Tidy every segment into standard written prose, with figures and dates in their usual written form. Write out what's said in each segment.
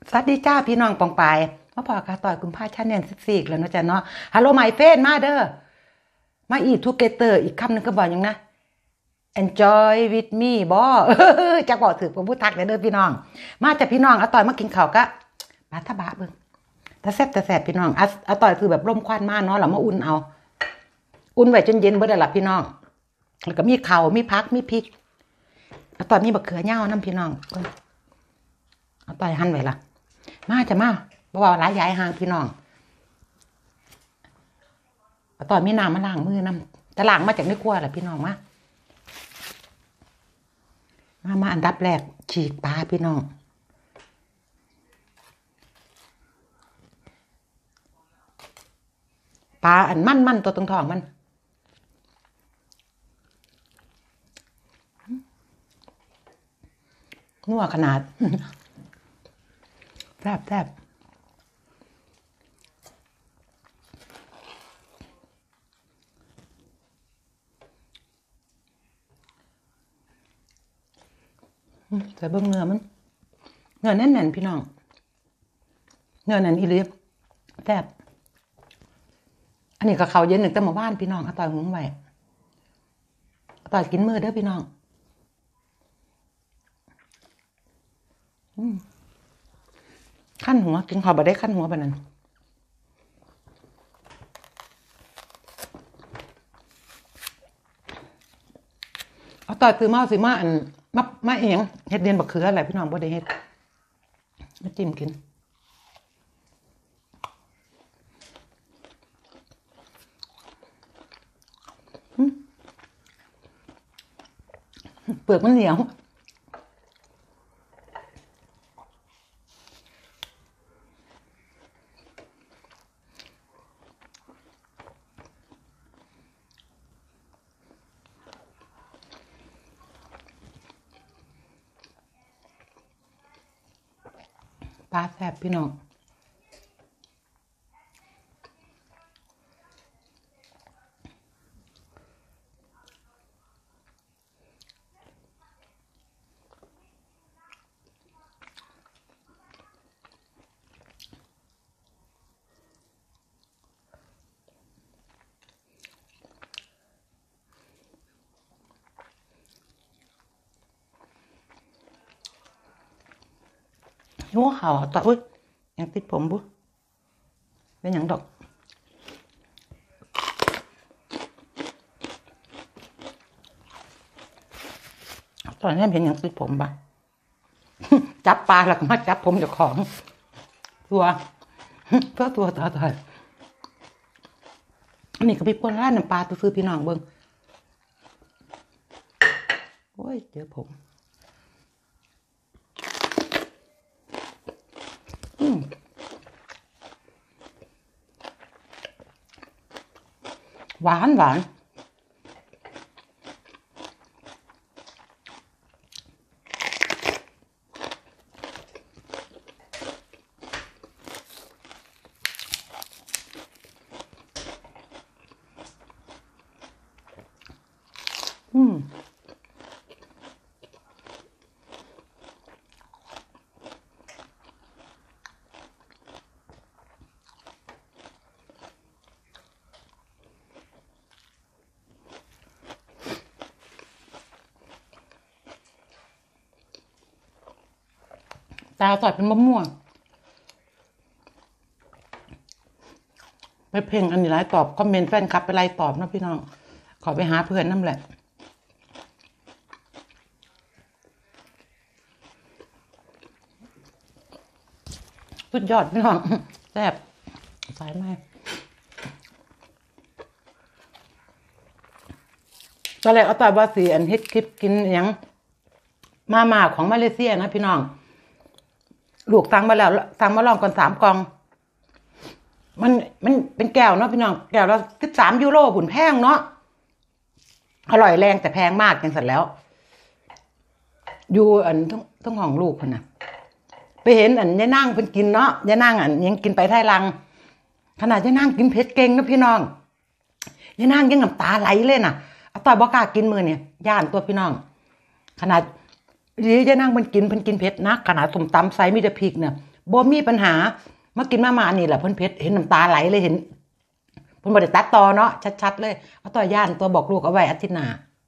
สวัสดีจ้าพี่น้องปองปายมาพอค่ะต่อยคุณพ่อชาแนล14แล้วเนาะจ้ะเนาะฮัลโหลไมเฟนมาเด้อมาอีทูเกเตอร์อีกคำหนึ่งก็บอกยังนะ enjoy with me บ่จะบอกถือผมพูดทักเด้อพี่น้องมาจากพี่น้องอาต่อยมากินข้าวกะบาทะบะเบิ่งตาแซ่บพี่น้องอาต่อยคือแบบร่มควันมาเนาะแล้วมาอุ่นเอาอุ่นไว้จนเย็นเบิดแล้วล่ะพี่น้องแล้วก็มีข้าวมีผักมีพริกอาต่อยมีบักเขือเน่านํพี่น้องอาต่อยหั่นไว้ล่ะมาจะมาบ่ว่าหลายยายห่างพี่น้องอาต่อยมีน้ำมาล้างมือนํจะล้างมาจากในครัวล่ะพี่น้องมาอันดับแรกฉีกปลาพี่น้องปลาอันมันตัวตรงท้องมันนัวขนาดแซ่บใส่เบิ่งเนื้อมันเนื้อแน่นๆพี่น้องเนื้อแน่นอีหลีแซ่บอันนี้ก็ข้าวเย็นหนึ่งแต่เมื่อวานพี่น้องอาต่อยหุงไว้อาต่อยกินมื้อเด้อพี่น้องขั้นหัวกินข้าวบ่ได้ขั้นหัวปานนั้นอาต่อยซื้อมาอันมาเองเฮ็ดเดียนบักเขืออะไรพี่น้องบ่ได้เฮ็ดมาจิ้มกินเปลือกมันเหนียวปลาแซ่บพี่น้องหัวเห่าต่ออุ้ยยังติดผมบุเป็นหยังดอกตอนนี้เห็นยังติดผมปะจับปลาแล้วก็มาจับผมเจ้าของตัวเพื่อตัวต่ออันนี้ก็พี่ปนร้านน้ำปลาตัวซื้อพี่น้องเบิ่งโอ้ยเจอผมหวานตาต่อยเป็นมะม่วงไปเพ่งอันนี้ไลน์ตอบคอมเมนต์แฟนคลับไปไลน์ตอบนะพี่น้องขอไปหาเพื่อนนั่นแหละสุดยอดพี่น้องแซ่บสายไหมตอนแรกเอาต่อยบาสีอันฮิตคลิปกินอย่างมาของมาเลเซียนะพี่น้องลูกสั่งมาแล้วสั่งมาลองก่อน3 กล่องมันเป็นแก้วเนาะพี่น้องแก้วละ13 ยูโรผุนแพงเนาะอร่อยแรงแต่แพงมากอย่างสัตว์แล้วอยู่อันทั้งห้องลูกคนน่ะไปเห็นอันยายนั่งเพิ่นกินเนาะยายนั่งอันยังกินไปไทยลังขนาดยายนั่งกินเผ็ดเก่งนะพี่น้องยายนั่งยังน้ำตาไหลเลยน่ะเอาต่อยบ่กล้ากินมื้อเนี่ยย่านตัวพี่น้องขนาดยายนั่งเพิ่นกินเผ็ดนะขนาดส้มตำใส่มีแต่พริกเนี่ยบ่มีปัญหามากินมานี่แหละเพิ่นเผ็ดเห็นน้ำตาไหลเลยเห็นเพิ่นบ่ได้ตัดต่อเนาะชัดๆเลยเอาต่อย่านตัวบอกลูกเอาไว้อาทิตย์หน้า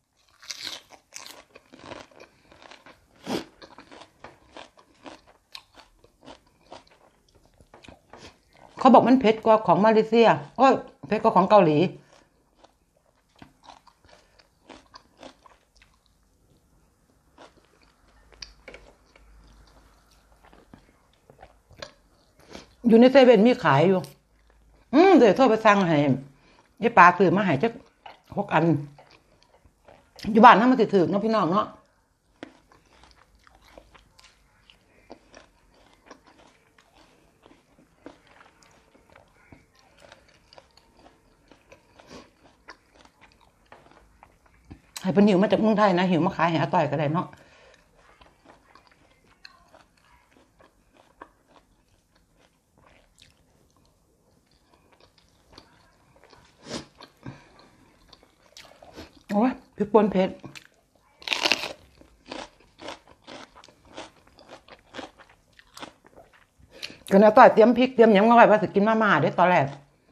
เขาบอกมันเผ็ดกว่าของมาเลเซียโอ้ยเผ็ดกว่าของเกาหลีอยู่ในเซเว่นมีขายอยู่เดี๋ยวโทรไปสั่งให้ยายปลาซื้อมาให้จัก6 อันอยู่บ้านถ้ามันสิถึกเนาะพี่น้องเนาะให้เพิ่นหิวมาจากเมืองไทยนะหิวมาขายให้อาต้อยก็ได้เนาะโอ้ยพริกป่นเผ็ดก็นะต้อยเตรียมพริกเตรียมหยังมาไว้ว่าสิกินมาเด้ตอนแรก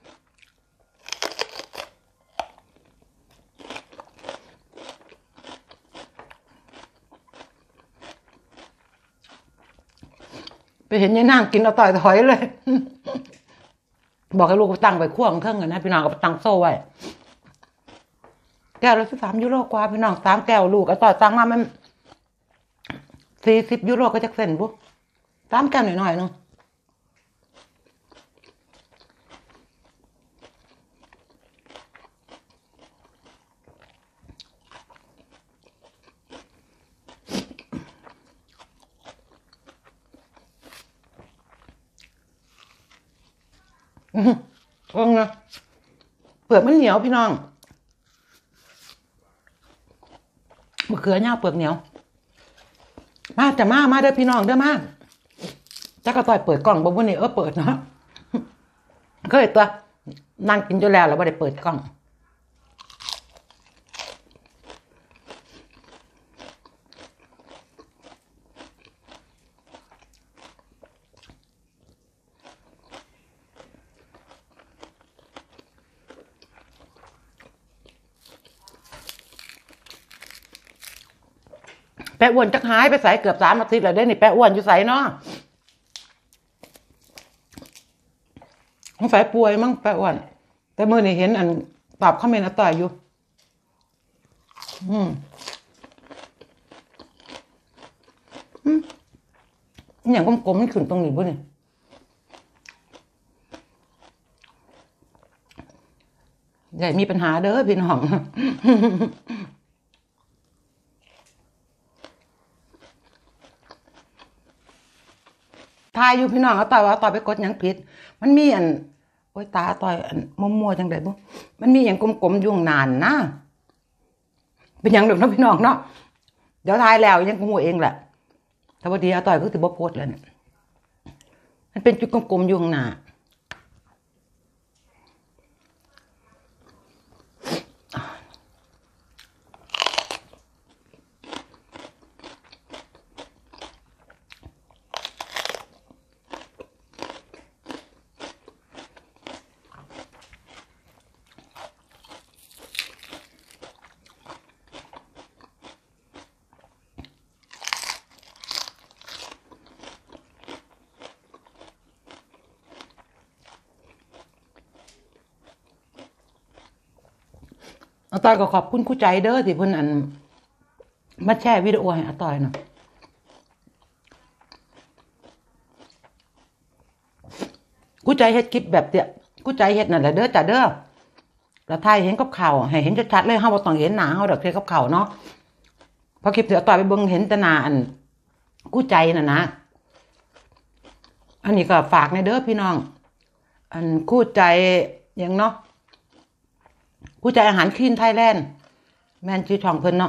ไปเห็นยายนางกินเอาต่อยถอยเลยบอกให้ลูกตั้งไปคั่วเครื่องกันนะพี่น้องก็ไปตั้งโซ่ไว้แก้วละ13 ยูโรกว่าพี่น้อง3 แก้วลูกเอาต่อยตั้งมามัน40 ยูโรก็จักเส้นปุ๊บ3 แก้วหน่อยๆนึงนะเปลือกมันเหนียวพี่น้องมะเขือเน่าเปลือกเหนียวมาจะมาเด้อพี่น้องเด้อมาจักกระต่อยเปิดกล่องบ่บ่นี่เปิดเนาะเคยตัวนั่งกินจนแล้วบ่ได้เปิดกล่องแปะอ้วนจักหายไปใส่เกือบ3 อาทิตย์แล้วได้นี่แปะอ้วนอยู่ใส่เนาะสงสัยป่วยมั้งแปะอ้วนแต่มื้อนี้เห็นอันตอบคอมเมนต์อาต่อยอยู่อย่างกลมๆมันขึ้นตรงนี้บ่นี่ใหญ่มีปัญหาเด้อพี่น้องทายอยู่พี่น้องเอาต่อยว่าต่อยไปกดหยังผิดมันมีอันโอ้ยตาต่อยอันมัวๆจังได๋บ่มันมีหยังกลมๆอยู่ข้างหน้านะเป็นหยังดอกเนาะพี่น้องเนาะเดี๋ยวทายแล้วยังก็ฮู้เองแหละแต่ว่าดีเอาต่อยก็สิบ่โพสต์แล้วเนี่ยมันเป็นจุดกลมๆอยู่ข้างหน้าอาต่อยก็ขอบคุณครูใจเด้อที่เพิ่นอันมาแชร์วิดีโอให้อาต่อยเนาะครูใจเฮ็ดคลิปแบบเนี้ยครูใจเฮ็ดนั่นแหละเด้อจ้ะเด้อแล้วถ่ายเห็นกับข่าวให้เห็นชัดๆเลยเฮาบ่ต้องเห็นหน้าเฮาดอกเทกับข่าวเนาะพอคลิปที่อาต่อยไปเบิ่งเห็นแต่หน้าอันครูใจน่ะนะอันนี้ก็ฝากในเด้อพี่น้องอันครูใจหยังเนาะครูใจอาหารคลีนไทยแลนด์แม่นชื่อช่องเพิ่นเนาะ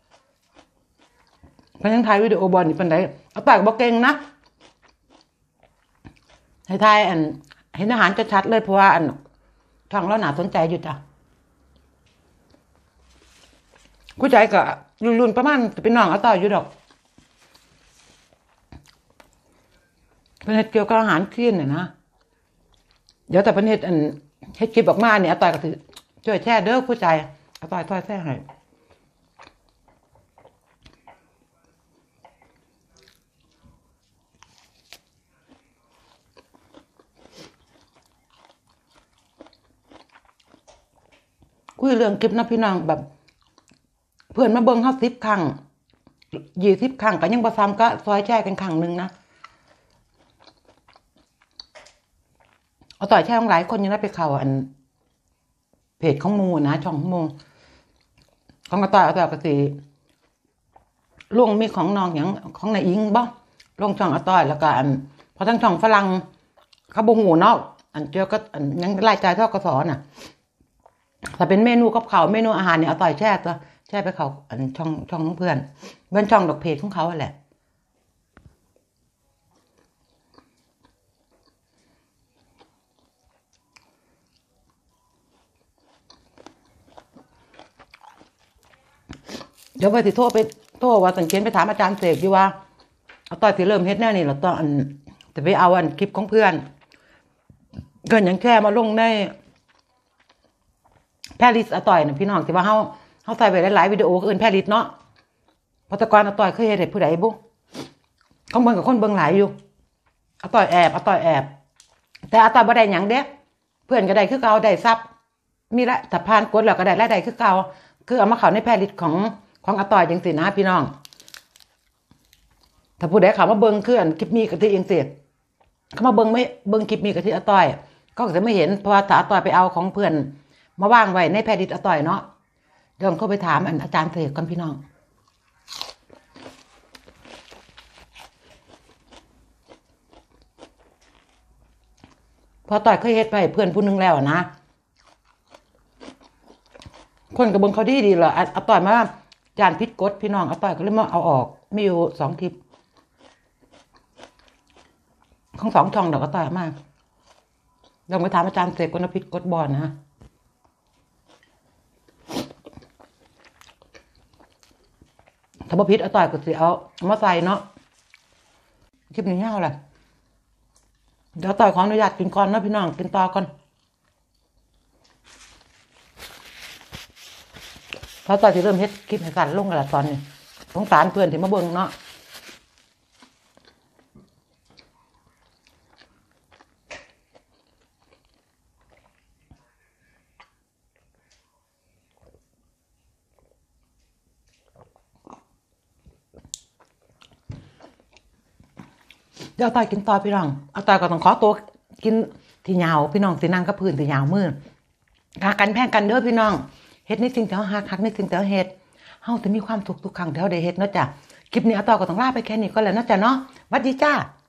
เพิ่นยังถ่ายวิดีโอบอลนี่ปานใดเอาปากบ่เก่งนะให้ถ่ายอันเห็นอาหารชัดๆเลยเพราะว่าอันช่องเราน่าสนใจอยู่จ้ะครูใจก็รุ่นๆประมาณเป็นน้องเอาต่ออยู่ดอกเป็นเฮ็ดเกี่ยวกับอาหารคลีนน่ะนะเดี๋ยวแต่เป็นเฮ็ดเฮ็ดคลิปออกมาเนี่ยอาต่อยก็ถือช่วยแชร์เด้อผู้ใจอาต่อยแชร์ให้คุยเรื่องคลิปนะพี่น้องแบบเพื่อนมาเบิ่งเฮา10 ครั้ง20 ครั้งก็ยังบ่ซ้ำก็ซอยแชร์กันครั้งนึงนะเอาต่อยแชร์ของหลายคนยังได้ไปเข้าเพจของหมู่นะช่องของหมู่ของอาต่อยก็สิลงมีของน้องหยังของนายอิงบ่ลงช่องอาต่อยแล้วก็พอทั้งช่องฝรั่งเขาบ่ฮู้เนาะเกี่ยวกับยังรายจ่ายทกสน่ะถ้าเป็นเมนูกับข้าวเมนูอาหารเนี่ยอาต่อยแชร์ไปเขาช่องของเพื่อนเป็นช่องดอกเพจของเขาแหละเดี๋ยวไปสิโทรว่าสังเกตไปถามอาจารย์เสกอยู่ว่าอาต่อยสิเริ่มเฮ็ดแน่นี่แล้วตอนจะไปเอาคลิปของเพื่อนเกินยังแค่มาลงในแพริสอาต่อยนะพี่น้องสิว่าเฮาใส่ไปหลายๆวิดีโออื่นแพริสเนาะปัตกรอาต่อยเคยเฮ็ดให้ผู้ใดบุเขาเบิ่งกับคนเบิ่งหลายอยู่อาต่อยแอบแต่อาต่อยบ่ได้หยังเด้เพื่อนก็ได้คือเก่าได้ซับมีละถ้าผ่านกดแล้วก็ได้รายได้คือเก่าคือเอามาเข้าในแพริสของอาต่อยจังซี่นะพี่น้องถ้าผู้ใดเข้ามาเบิ่งคือคลิปมีกะทิจังซี่เขามาเบิ่งคลิปมีกะทิอาต่อยก็จะไม่เห็นเพราะว่าถ้าอาต่อยไปเอาของเพื่อนมาวางไว้ในแพริสอาต่อยเนาะเดี๋ยวเขาไปถามอาจารย์เสกก่อนพี่น้องพอต่อยเคยเฮ็ดไปเพื่อนผู้นึงแล้วนะคนกับเบิ่งเขาดีเหรออาต่อยมาจานพิษกดพี่น้องอาต่อยก็เลยมาเอาออกมีอยู่2 คลิปของ2 ช่องดอกอาต่อยมาลองไปถามอาจารย์เสกคนพิษกดบอลนะถ้าบ่ผิดอาต่อยก็สิเอามาใส่เนาะคลิปนี้ยาวแหละเดี๋ยวต่อยขออนุญาตกินก่อนนะพี่น้องกินต่อก่อนเพราะต่อยสิเริ่มเฮ็ดคลิปให้สั้นลงกันละตอนนี้สงสารเพื่อนที่มาเบิ่งเนาะเดี๋ยวต่อยกินต่อพี่น้องเอาต่อยก็ต้องขอตัวกินที่ยาวพี่น้องสินั่งกับพื้นที่ยาวมือหากันแพงกันเด้อพี่น้องเฮ็ดในสิ่งที่เฮาฮักในสิ่งที่เฮาเฮ็ดเฮาจะมีความสุขทุกครั้งที่เฮาได้เฮ็ดเนาะจ้ะคลิปนี้เอาต่อก็ต้องลาไปแค่นี้ก็แล้วเนาะจ้ะเนาะสวัสดีจ้า